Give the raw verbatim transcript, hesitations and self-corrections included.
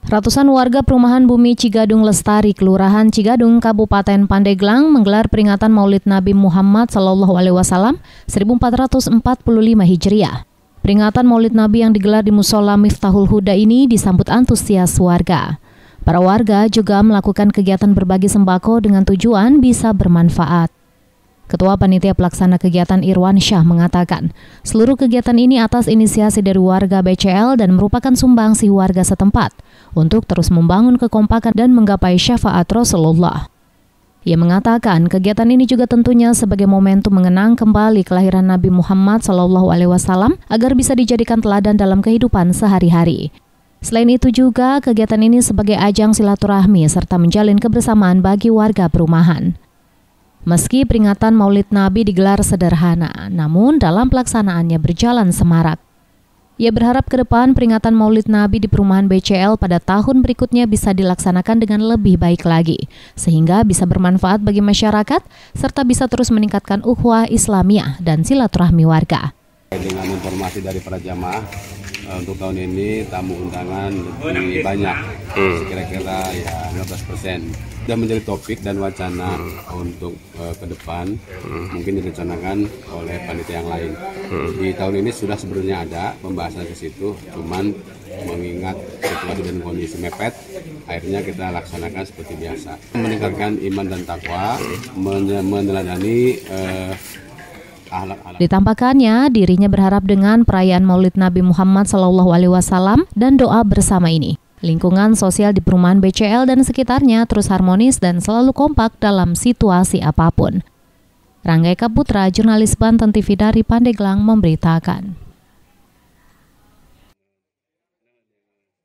Ratusan warga perumahan Bumi Cigadung Lestari, Kelurahan Cigadung, Kabupaten Pandeglang menggelar peringatan Maulid Nabi Muhammad Sallallahu Alaihi Wasallam seribu empat ratus empat puluh lima Hijriah. Peringatan Maulid Nabi yang digelar di Musola Miftahul Huda ini disambut antusias warga. Para warga juga melakukan kegiatan berbagi sembako dengan tujuan bisa bermanfaat. Ketua Panitia Pelaksana Kegiatan Irwan Syah mengatakan, seluruh kegiatan ini atas inisiasi dari warga B C L dan merupakan sumbangsi warga setempat untuk terus membangun kekompakan dan menggapai syafaat Rasulullah. Ia mengatakan kegiatan ini juga tentunya sebagai momentum mengenang kembali kelahiran Nabi Muhammad Sallallahu Alaihi Wasallam agar bisa dijadikan teladan dalam kehidupan sehari-hari. Selain itu juga kegiatan ini sebagai ajang silaturahmi serta menjalin kebersamaan bagi warga perumahan. Meski peringatan Maulid Nabi digelar sederhana, namun dalam pelaksanaannya berjalan semarak. Ia berharap ke depan peringatan Maulid Nabi di perumahan B C L pada tahun berikutnya bisa dilaksanakan dengan lebih baik lagi, sehingga bisa bermanfaat bagi masyarakat, serta bisa terus meningkatkan ukhuwah Islamiyah dan silaturahmi warga. Dengan informasi dari para jamaah, untuk tahun ini tamu undangan lebih banyak, hmm. kira-kira ya lima belas persen. Dan menjadi topik dan wacana hmm. untuk uh, ke depan hmm. mungkin direncanakan oleh panitia yang lain. Hmm. Di tahun ini sudah sebenarnya ada pembahasan ke situ, cuman mengingat situasi dan kondisi mepet, akhirnya kita laksanakan seperti biasa. Meningkatkan iman dan takwa, hmm. meneladani uh, Ditampakkannya, dirinya berharap dengan perayaan Maulid Nabi Muhammad Sallallahu Alaihi Wasallam dan doa bersama ini, lingkungan sosial di perumahan B C L dan sekitarnya terus harmonis dan selalu kompak dalam situasi apapun. Rangga Eka Putra, jurnalis Banten T V dari Pandeglang memberitakan.